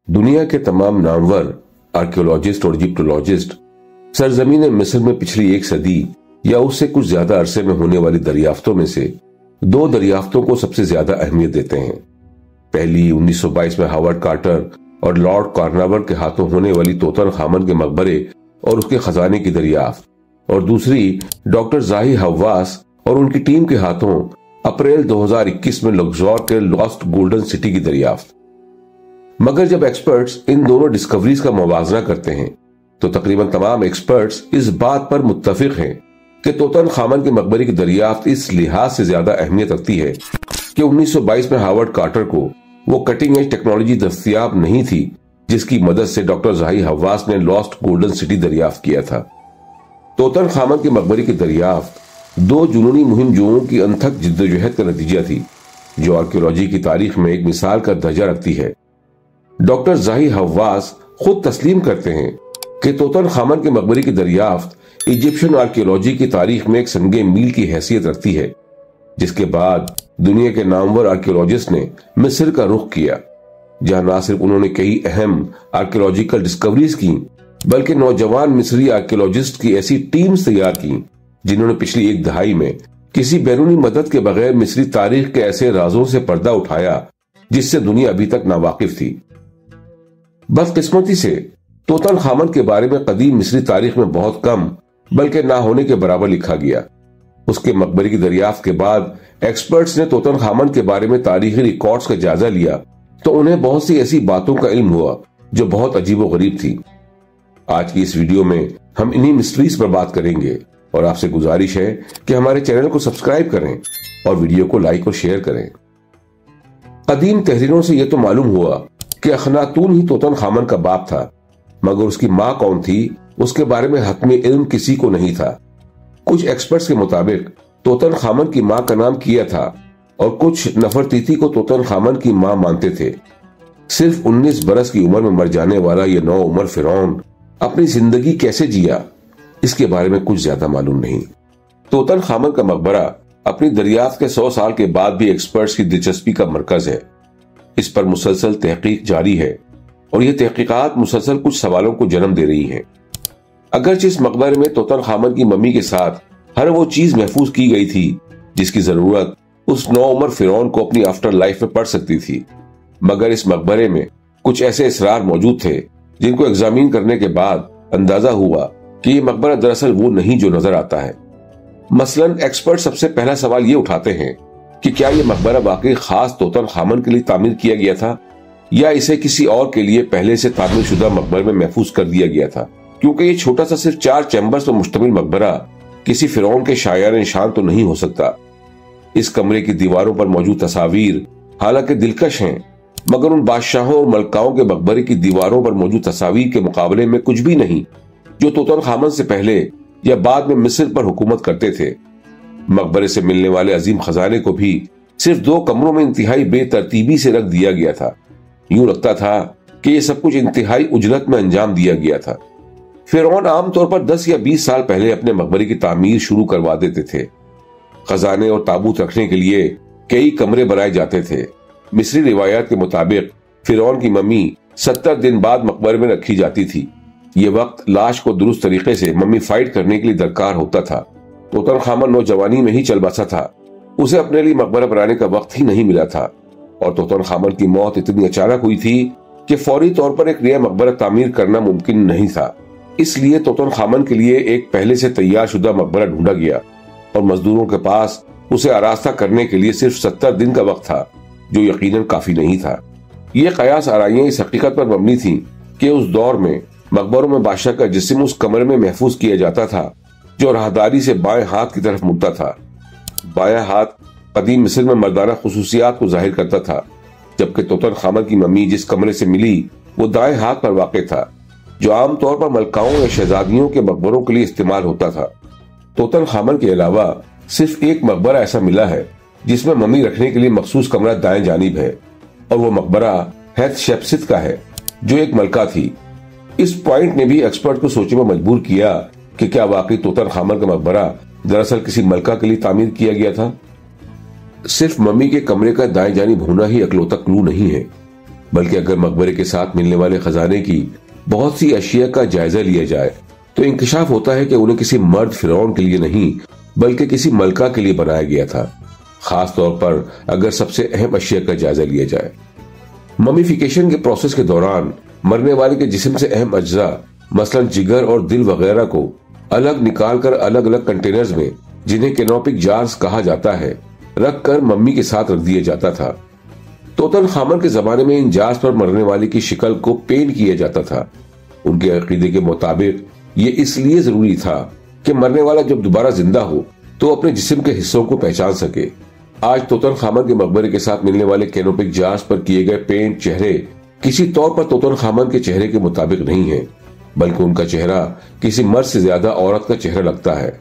दुनिया के तमाम नामवर आर्कियोलॉजिस्ट और इजिप्टोलॉजिस्ट सरजमीन मिस्र में पिछली एक सदी या उससे कुछ ज्यादा अरसे में होने वाली दरियाफ्तों में से दो दरियाफ्तों को सबसे ज्यादा अहमियत देते हैं। पहली 1922 में हावर्ड कार्टर और लॉर्ड कॉर्नवालिस के हाथों होने वाली तूतनखामन के मकबरे और उसके खजाने की दरियाफ्त, और दूसरी डॉक्टर जाही हवास और उनकी टीम के हाथों अप्रैल 2021 में लक्सोर के लॉस्ट गोल्डन सिटी की दरियाफ्त। मगर जब एक्सपर्ट्स इन दोनों डिस्कवरीज का मुवाजना करते हैं तो तकरीबन तमाम एक्सपर्ट्स इस बात पर मुत्तफिक हैं कि तूतनखामन के मकबरे की दरियाफ्त इस लिहाज से ज्यादा अहमियत रखती है कि 1922 में हावर्ड कार्टर को वो कटिंग एज टेक्नोलॉजी दस्तयाब नहीं थी जिसकी मदद से डॉक्टर जाही हवास ने लॉस्ट गोल्डन सिटी दरियाफ्त किया था। तूतनखामन के मकबरे की दरियाफ्त दो जुनूनी मुहिमजोओं की अनथक जिद्दोजहद का नतीजा थी जो आर्कियोलॉजी की तारीख में एक मिसाल का दर्जा रखती है। डॉक्टर जाही हवास खुद तस्लीम करते हैं कि तूतनखामन के मकबरे की दरियाफ्त इजिप्शियन आर्कियोलॉजी की तारीख में एक संगे मील की हैसियत रखती है, जिसके बाद दुनिया के नामवर आर्कियोलॉजिस्ट ने मिस्र का रुख किया, जहां न सिर्फ उन्होंने कई अहम आर्कियोलॉजिकल डिस्कवरीज की बल्कि नौजवान मिस्री आर्कियोलॉजिस्ट की ऐसी टीम्स तैयार की जिन्होंने पिछली एक दहाई में किसी बैरूनी मदद के बगैर मिस्री तारीख के ऐसे राजों से पर्दा उठाया जिससे दुनिया अभी तक नावाकिफ थी। बदकिस्मती से तूतनखामन के बारे में कदीम मिस्री तारीख में बहुत कम बल्कि ना होने के बराबर लिखा गया। उसके मकबरे की दरियाफ्त के बाद एक्सपर्ट्स ने तूतनखामन के बारे में तारीखी रिकॉर्ड्स का जायजा लिया तो उन्हें बहुत सी ऐसी बातों का इल्म हुआ जो बहुत अजीबोगरीब थी। आज की इस वीडियो में हम इन्हीं मिस्ट्रीज पर बात करेंगे और आपसे गुजारिश है कि हमारे चैनल को सब्सक्राइब करें और वीडियो को लाइक और शेयर करें। कदीम तहरीरों से यह तो मालूम हुआ कि अखनातून ही तूतनखामन का बाप था, मगर उसकी माँ कौन थी उसके बारे में हतमी इल्म किसी को नहीं था। कुछ एक्सपर्ट्स के मुताबिक तूतनखामन की माँ का नाम किया था और कुछ नफरतीती को तूतनखामन की माँ मानते थे। सिर्फ 19 बरस की उम्र में मर जाने वाला यह नौ उम्र फिरौन अपनी जिंदगी कैसे जिया इसके बारे में कुछ ज्यादा मालूम नहीं। तूतनखामन का मकबरा अपनी दरियाफ्त के 100 साल के बाद भी एक्सपर्ट्स की दिलचस्पी का मरकज है। इस पर मुसलसल तहकीक जारी है और यह तहकीकात मुसलसल कुछ सवालों को जन्म दे रही हैं। अगरचे इस मकबरे में तूतनखामन की मम्मी के साथ हर वो चीज महफूज की गई थी जिसकी जरूरत उस नौ उम्र फिरौन को अपनी आफ्टर लाइफ में पड़ सकती थी, मगर इस मकबरे में कुछ ऐसे इसरार मौजूद थे जिनको एग्जामिन करने के बाद अंदाजा हुआ कि ये मकबरा दरअसल वो नहीं जो नजर आता है। मसलन एक्सपर्ट सबसे पहला सवाल ये उठाते हैं कि क्या ये मकबरा वाकई खास तूतनखामन के लिए तामीर किया गया था या इसे किसी और के लिए पहले से तामीर शुदा मकबरे में महफूज कर दिया गया था, क्योंकि ये छोटा सा सिर्फ 4 चैम्बर्स पर मुश्तमिल मकबरा किसी फिरौन के शायान निशान तो नहीं हो सकता। इस कमरे की दीवारों पर मौजूद तस्वीर हालांकि दिलकश हैं, मगर उन बादशाहों और मलकाओं के मकबरे की दीवारों पर मौजूद तस्वीर के मुकाबले में कुछ भी नहीं जो तूतनखामन से पहले या बाद में मिस्र पर हुकूमत करते थे। मकबरे से मिलने वाले अजीम खजाने को भी सिर्फ 2 कमरों में इंतहाई बेतरतीबी से रख दिया गया था। यूं लगता था कि यह सब कुछ इंतहाई उजलत में अंजाम दिया गया था। फिरौन आमतौर पर 10 या 20 साल पहले अपने मकबरे की तामीर शुरू करवा देते थे। खजाने और ताबूत रखने के लिए कई कमरे बनाए जाते थे। मिस्री रिवायात के मुताबिक फिरौन की मम्मी 70 दिन बाद मकबरे में रखी जाती थी। ये वक्त लाश को दुरुस्त तरीके से मम्मीफाइड करने के लिए दरकार होता था। तूतनखामन नौजवानी में ही चल बसा था, उसे अपने लिए मकबरा बनाने का वक्त ही नहीं मिला था और तूतनखामन की मौत इतनी अचानक हुई थी कि फौरी तौर पर एक नया मकबरा तामीर करना मुमकिन नहीं था। इसलिए तूतनखामन के लिए एक पहले से तैयार शुदा मकबरा ढूंढा गया और मजदूरों के पास उसे आरास्ता करने के लिए सिर्फ 70 दिन का वक्त था, जो यकीनन काफी नहीं था। ये कयास आराइयां इस हकीकत पर मबनी थी कि उस दौर में मकबरों में बादशाह का जिस्म उस कमरे में महफूज किया जाता था जो राहदारी से बाएं हाथ की तरफ मुड़ता था। बायां हाथ कदीम मिस्र में मर्दाना खुसूसियात को जाहिर करता था, जबकि तूतनखामन की मम्मी जिस कमरे से मिली वो दाएं हाथ पर वाक़ था, जो आमतौर पर मलकाओं या शहजादियों के मकबरों के लिए इस्तेमाल होता था। तूतनखामन के अलावा सिर्फ एक मकबरा ऐसा मिला है जिसमें मम्मी रखने के लिए मखसूस कमरा दाएं जानिब है, और वो मकबरा हैतशेप्सित का है जो एक मलका थी। इस पॉइंट ने भी एक्सपर्ट को सोचने में मजबूर किया कि क्या वाकई तूतनखामन का मकबरा दरअसल किसी मलका के लिए तामीर किया गया था। सिर्फ मम्मी के कमरे का दाएं जानिब होना ही अकलौता क्लू नहीं है। बल्कि अगर मकबरे के साथ मिलने वाले खजाने की बहुत सी अशिया का जायजा लिया जाए तो इंकशाफ होता है कि उन्हें किसी मर्द फिरौन के लिए नहीं बल्कि किसी मलका के लिए बनाया गया था, खास तौर पर अगर सबसे अहम अशिया का जायजा लिया जाए। ममीफिकेशन के प्रोसेस के दौरान मरने वाले के जिस्म से अहम अज्जा मसलन जिगर और दिल वगैरह को अलग निकालकर अलग अलग कंटेनर्स में, जिन्हें कैनोपिक जार्स कहा जाता है, रखकर मम्मी के साथ रख दिया जाता था। तूतनखामन के जमाने में इन जार्स पर मरने वाले की शक्ल को पेंट किया जाता था। उनके अकीदे के मुताबिक ये इसलिए जरूरी था कि मरने वाला जब दोबारा जिंदा हो तो अपने जिस्म के हिस्सों को पहचान सके। आज तूतनखामन के मकबरे के साथ मिलने वाले कैनोपिक जार्स पर किए गए पेंट चेहरे किसी तौर पर तूतनखामन के चेहरे के मुताबिक नहीं है, बल्कि उनका चेहरा किसी मर्द से ज्यादा औरत का चेहरा लगता है।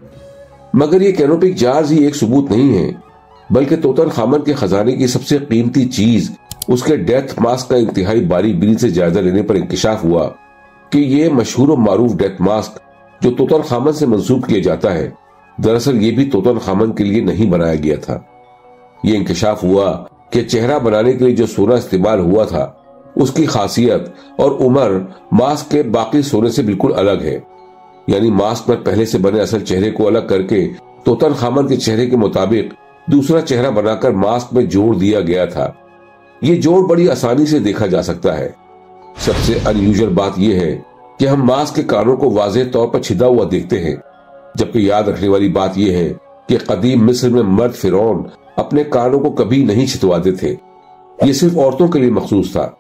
मगर ये कैनोपिक जार्स ही एक सबूत नहीं है, बल्कि तूतनखामन के खजाने की सबसे कीमती चीज उसके डेथ मास्क का इंतहाई बारीक से जायजा लेने पर इंकशाफ हुआ कि ये मशहूर और मारूफ डेथ मास्क जो तूतनखामन से मंसूब किया जाता है, दरअसल ये भी तूतनखामन के लिए नहीं बनाया गया था। ये इंकशाफ हुआ कि चेहरा बनाने के लिए जो सोना इस्तेमाल हुआ था उसकी खासियत और उम्र मास्क के बाकी सोने से बिल्कुल अलग है। यानी मास्क पर पहले से बने असल चेहरे को अलग करके तूतनखामन के चेहरे के मुताबिक दूसरा चेहरा बनाकर मास्क में जोड़ दिया गया था। ये जोड़ बड़ी आसानी से देखा जा सकता है। सबसे अनयूजुअल बात यह है कि हम मास्क के कानों को वाज़ेह तौर पर छिदा हुआ देखते हैं, जबकि याद रखने वाली बात यह है कि कदीम मिस्र में मर्द फिरौन अपने कानों को कभी नहीं छिदवाते थे। ये सिर्फ औरतों के लिए मखसूस था।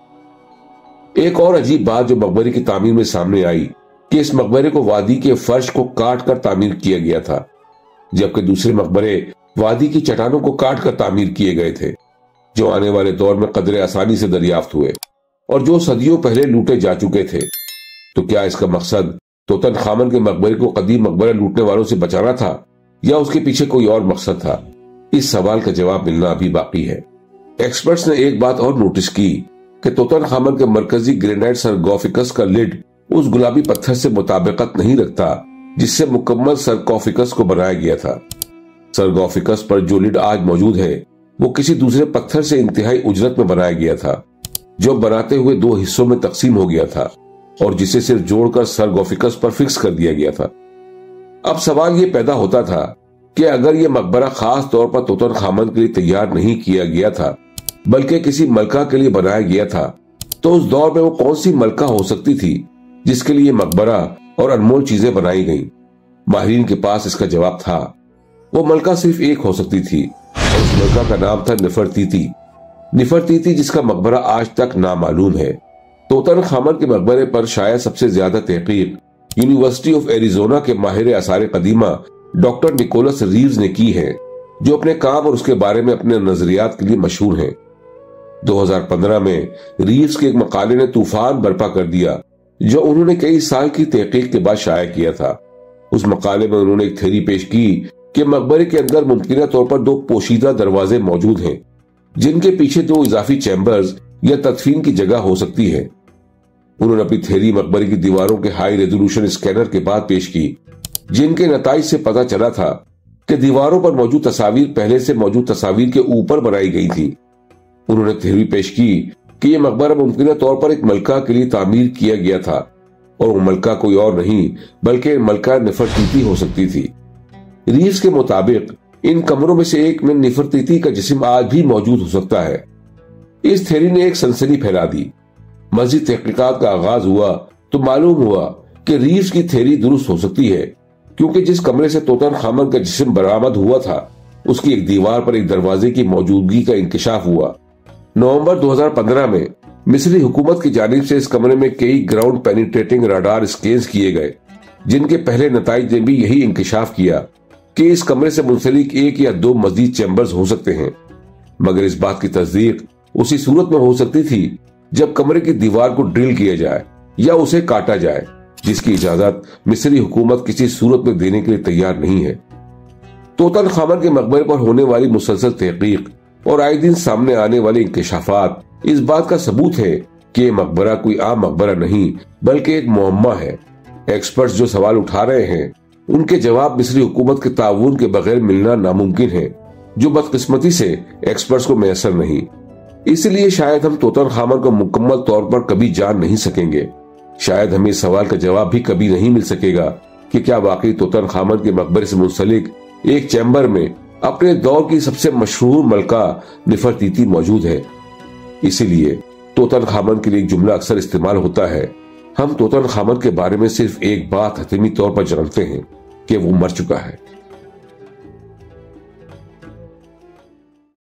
एक और अजीब बात जो मकबरे की तामीर में सामने आई कि इस मकबरे को वादी के फर्श को काट कर तामीर किया गया था, जबकि दूसरे मकबरे वादी की चट्टानों को काट कर तामीर किए गए थे, जो आने वाले दौर में कदरे आसानी से दरियाफ्त हुए और जो सदियों पहले लूटे जा चुके थे। तो क्या इसका मकसद तूतनखामन के मकबरे को कदीम मकबरा लूटने वालों से बचाना था या उसके पीछे कोई और मकसद था? इस सवाल का जवाब मिलना अभी बाकी है। एक्सपर्ट्स ने एक बात और नोटिस की कि तूतनखामन के मरकजी ग्रेनाइट सरकोफिकस का लिड उस गुलाबी पत्थर से मुताबिकत नहीं रखता जिससे मुकम्मल सरकोफिकस को बनाया गया था। सरकोफिकस पर जो लिड आज मौजूद है वो किसी दूसरे पत्थर से इंतहाई उजरत में बनाया गया था, जो बनाते हुए दो हिस्सों में तकसीम हो गया था और जिसे सिर्फ जोड़कर सरकोफिकस पर फिक्स कर दिया गया था। अब सवाल ये पैदा होता था कि अगर ये मकबरा खास तौर पर तूतनखामन के लिए तैयार नहीं किया गया था बल्कि किसी मलका के लिए बनाया गया था, तो उस दौर में वो कौन सी मलका हो सकती थी जिसके लिए मकबरा और अनमोल चीजें बनाई गईं? माहिरीन के पास इसका जवाब था। वो मलका सिर्फ एक हो सकती थी और उस मलका का नाम था निफरतीती। निफरतीती जिसका मकबरा आज तक नामालूम है। तूतनखामन के मकबरे पर शायद सबसे ज्यादा तहकीक यूनिवर्सिटी ऑफ एरिजोना के माहिर आसार कदीमा डॉक्टर निकोलस रीव्स ने की है, जो अपने काम और उसके बारे में अपने नजरियात के लिए मशहूर हैं। 2015 में रीव्स के एक मकाले ने तूफान बर्पा कर दिया जो उन्होंने कई साल की तहकीक के बाद शाया किया था। उस मकाले में उन्होंने एक थ्योरी पेश की कि मकबरे के अंदर मुमकिन तौर पर दो पोशीदा दरवाजे मौजूद हैं, जिनके पीछे दो इजाफी चैम्बर्स या तदफीन की जगह हो सकती है। उन्होंने अपनी थ्योरी मकबरे की दीवारों के हाई रेजोल्यूशन स्कैनर के बाद पेश की, जिनके नताइज से पता चला था कि दीवारों पर मौजूद तस्वीर पहले से मौजूद तस्वीर के ऊपर बनाई गई थी। उन्होंने थ्योरी पेश की कि यह मकबरा मुमकिन तौर पर एक मलका के लिए तामीर किया गया था और वो मलका कोई और नहीं बल्कि मलका निफरतीती हो सकती थी। रीव्स के मुताबिक इन कमरों में से एक में निफरतीती का जिस्म आज भी मौजूद हो सकता है। इस थ्योरी ने एक सनसनी फैला दी। मजीद तहकीकात का आगाज हुआ तो मालूम हुआ कि रीव्स की थ्योरी दुरुस्त हो सकती है, क्योंकि जिस कमरे से तूतनखामन का जिस्म बरामद हुआ था उसकी एक दीवार पर एक दरवाजे की मौजूदगी का इंकशाफ हुआ। नवंबर 2015 में मिस्री हुकूमत की जानिब से इस कमरे में कई ग्राउंड पेनिट्रेटिंग रडार स्कैन्स किए गए, जिनके पहले नताइज ने भी यही इंकशाफ किया कि इस कमरे से मुंसलिक एक या दो मजीद चैम्बर्स हो सकते हैं। मगर इस बात की तस्दीक उसी सूरत में हो सकती थी जब कमरे की दीवार को ड्रिल किया जाए या उसे काटा जाए, जिसकी इजाजत मिस्री हुकूमत किसी सूरत में देने के लिए तैयार नहीं है। तूतनखामन के मकबरे पर होने वाली मुसलसल तहकीक और आए दिन सामने आने वाले इंकशाफात इस बात का सबूत है कि ये मकबरा कोई आम मकबरा नहीं बल्कि एक मुअम्मा है। एक्सपर्ट्स जो सवाल उठा रहे हैं उनके जवाब मिस्री हुकूमत के ताउन के बगैर मिलना नामुमकिन है, जो बदकिस्मती से एक्सपर्ट्स को मैसर नहीं। इसलिए शायद हम तूतनखामन को मुकम्मल तौर पर कभी जान नहीं सकेंगे। शायद हमें इस सवाल का जवाब भी कभी नहीं मिल सकेगा कि क्या वाकई तूतनखामन के मकबरे से मुंसलिक एक चैम्बर में अपने दौर की सबसे मशहूर मलका निफरतीती मौजूद है। इसीलिए तूतनखामन के लिए एक जुमला अक्सर इस्तेमाल होता है, हम तूतनखामन के बारे में सिर्फ एक बात हतमी तौर पर जानते हैं कि वो मर चुका है।